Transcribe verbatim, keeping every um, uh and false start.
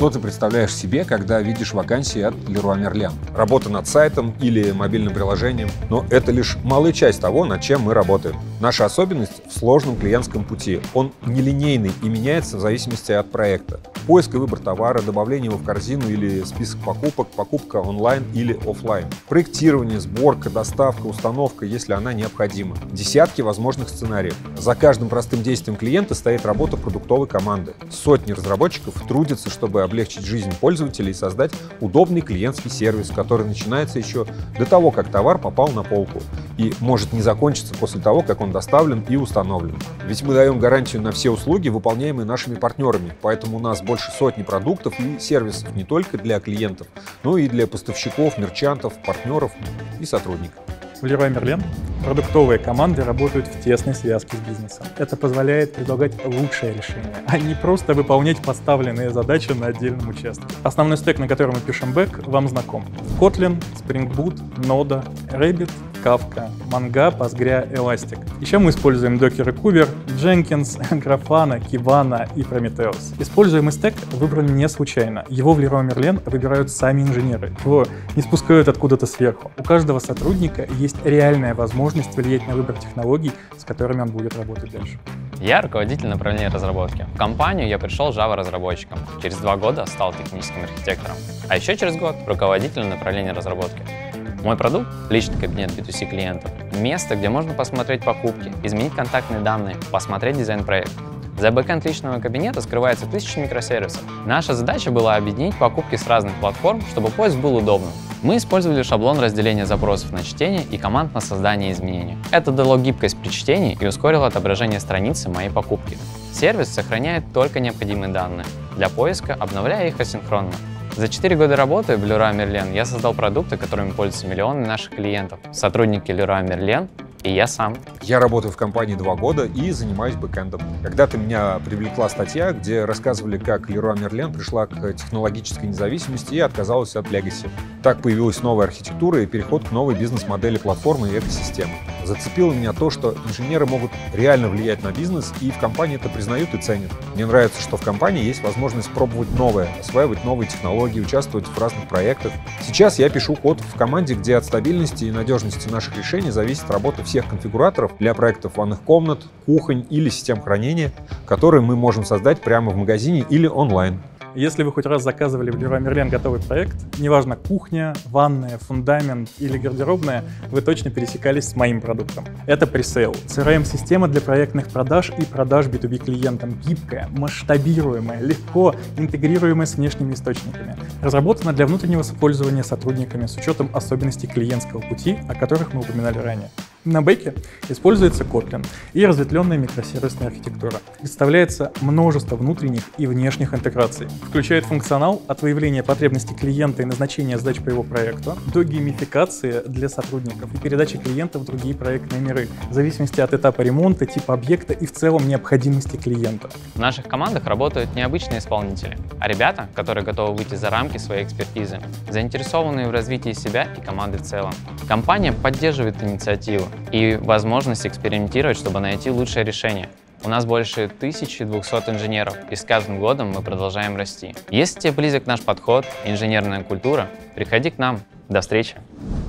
Что ты представляешь себе, когда видишь вакансии от Leroy Merlin? Работа над сайтом или мобильным приложением. Но это лишь малая часть того, над чем мы работаем. Наша особенность в сложном клиентском пути. Он нелинейный и меняется в зависимости от проекта. Поиск и выбор товара, добавление его в корзину или список покупок, покупка онлайн или офлайн. Проектирование, сборка, доставка, установка, если она необходима. Десятки возможных сценариев. За каждым простым действием клиента стоит работа продуктовой команды. Сотни разработчиков трудятся, чтобы облегчить жизнь пользователей и создать удобный клиентский сервис, который начинается еще до того, как товар попал на полку и может не закончиться после того, как он доставлен и установлен. Ведь мы даем гарантию на все услуги, выполняемые нашими партнерами, поэтому у нас больше сотни продуктов и сервисов не только для клиентов, но и для поставщиков, мерчантов, партнеров и сотрудников. В Leroy Merlin продуктовые команды работают в тесной связке с бизнесом. Это позволяет предлагать лучшее решение, а не просто выполнять поставленные задачи на отдельном участке. Основной стек, на котором мы пишем бэк, вам знаком. Kotlin, Spring Boot, Node, Rabbit, Kafka, Mongo, Postgre, Elastic. Еще мы используем Docker и Kuber, Jenkins, Grafana, Kibana и Prometheus. Используемый стек выбран не случайно. Его в Leroy Merlin выбирают сами инженеры. Его не спускают откуда-то сверху. У каждого сотрудника есть реальная возможность влиять на выбор технологий, с которыми он будет работать дальше. Я руководитель направления разработки. В компанию я пришел Java-разработчиком. Через два года стал техническим архитектором. А еще через год руководителем направления разработки. Мой продукт – личный кабинет би ту си клиентов. Место, где можно посмотреть покупки, изменить контактные данные, посмотреть дизайн проекта. За бэкэнд личного кабинета скрывается тысячи микросервисов. Наша задача была объединить покупки с разных платформ, чтобы поиск был удобным. Мы использовали шаблон разделения запросов на чтение и команд на создание изменений. Это дало гибкость при чтении и ускорило отображение страницы моей покупки. Сервис сохраняет только необходимые данные, для поиска обновляя их асинхронно. За четыре года работы в Leroy Merlin я создал продукты, которыми пользуются миллионы наших клиентов, сотрудники Leroy Merlin и я сам. Я работаю в компании два года и занимаюсь бэкэндом. Когда-то меня привлекла статья, где рассказывали, как Leroy Merlin пришла к технологической независимости и отказалась от Legacy. Так появилась новая архитектура и переход к новой бизнес-модели платформы и экосистемы. Зацепило меня то, что инженеры могут реально влиять на бизнес, и в компании это признают и ценят. Мне нравится, что в компании есть возможность пробовать новое, осваивать новые технологии, участвовать в разных проектах. Сейчас я пишу код в команде, где от стабильности и надежности наших решений зависит работа всех конфигураторов для проектов ванных комнат, кухонь или систем хранения, которые мы можем создать прямо в магазине или онлайн. Если вы хоть раз заказывали в Leroy Merlin готовый проект, неважно кухня, ванная, фундамент или гардеробная, вы точно пересекались с моим продуктом. Это пресейл. си ар эм-система для проектных продаж и продаж би ту би клиентам. Гибкая, масштабируемая, легко интегрируемая с внешними источниками. Разработана для внутреннего использования сотрудниками с учетом особенностей клиентского пути, о которых мы упоминали ранее. На бэке используется Kotlin и разветвленная микросервисная архитектура. Представляется множество внутренних и внешних интеграций. Включает функционал от выявления потребностей клиента и назначения задач по его проекту до геймификации для сотрудников и передачи клиента в другие проектные миры, в зависимости от этапа ремонта, типа объекта и в целом необходимости клиента. В наших командах работают необычные исполнители, а ребята, которые готовы выйти за рамки своей экспертизы, заинтересованные в развитии себя и команды в целом. Компания поддерживает инициативу и возможность экспериментировать, чтобы найти лучшее решение. У нас больше тысячи двухсот инженеров, и с каждым годом мы продолжаем расти. Если тебе близок наш подход, инженерная культура, приходи к нам. До встречи!